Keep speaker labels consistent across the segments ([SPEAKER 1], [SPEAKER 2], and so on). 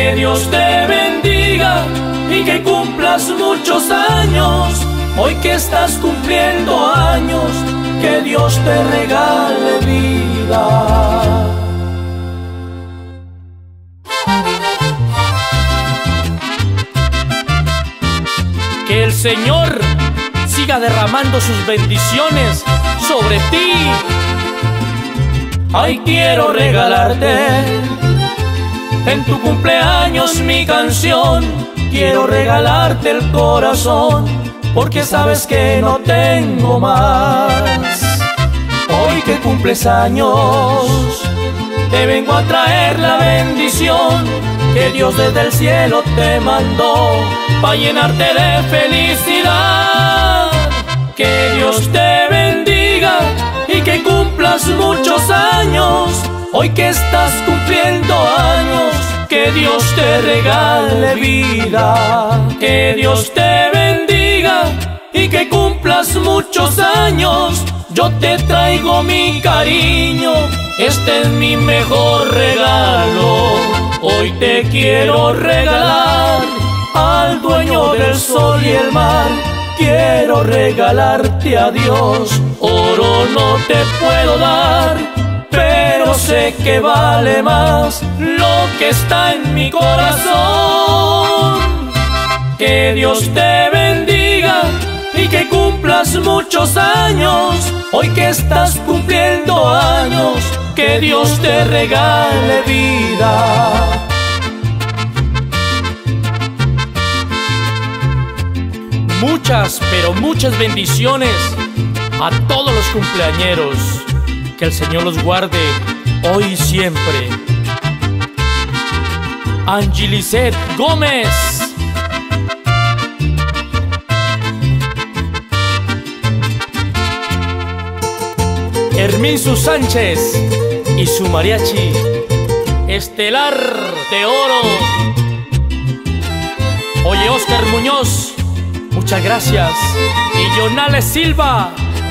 [SPEAKER 1] Que Dios te bendiga y que cumplas muchos años. Hoy que estás cumpliendo años, que Dios te regale vida. Que el Señor siga derramando sus bendiciones sobre ti. Ay, quiero regalarte en tu cumpleaños mi canción. Quiero regalarte el corazón, porque sabes que no tengo más. Hoy que cumples años, te vengo a traer la bendición que Dios desde el cielo te mandó para llenarte de felicidad. Que Dios te bendiga y que cumplas muchos años. Hoy que estás cumpliendo años, que Dios te regale vida. Que Dios te bendiga y que cumplas muchos años. Yo te traigo mi cariño, este es mi mejor regalo. Hoy te quiero regalar al dueño del sol y el mar. Quiero regalarte a Dios. Oro no te puedo dar, pero sé que vale más lo que está en mi corazón. Que Dios te bendiga y que cumplas muchos años. Hoy que estás cumpliendo años, que Dios te regale vida. Muchas, pero muchas bendiciones a todos los cumpleañeros. Que el Señor los guarde hoy y siempre. Angelicet Gómez. Herminsu Sánchez y su mariachi estelar de oro. Oye, Oscar Muñoz, muchas gracias. Y Jonales Silva.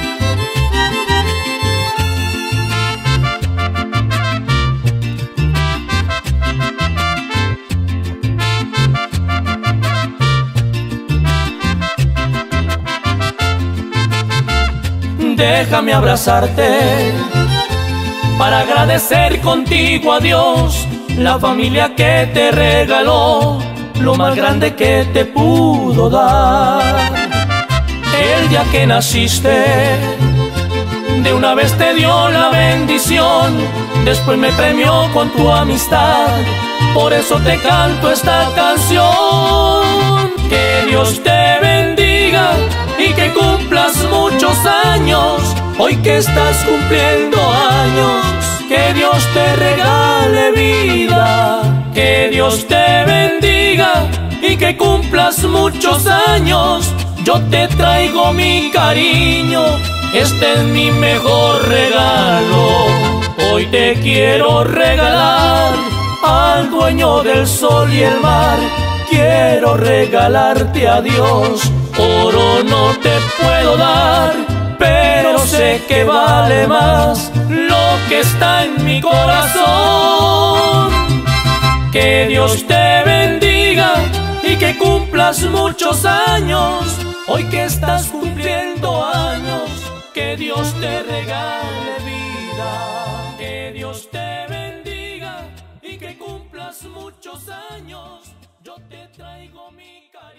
[SPEAKER 1] Déjame abrazarte para agradecer contigo a Dios la familia que te regaló, lo más grande que te pudo dar. El día que naciste, de una vez te dio la bendición, después me premió con tu amistad, por eso te canto esta canción. Que Dios te bendiga y que cumplas muchos años. Hoy que estás cumpliendo años, que Dios te regale vida. Que Dios te bendiga y que cumplas muchos años. Yo te traigo mi cariño, este es mi mejor regalo. Hoy te quiero regalar al dueño del sol y el mar. Quiero regalarte a Dios. Oro no te puedo dar, pero sé que vale más lo que está en mi corazón. Que Dios te bendiga y que cumplas muchos años. Hoy que estás cumpliendo años, que Dios te regale vida. Que Dios te bendiga y que cumplas muchos años. Yo te traigo mi cariño.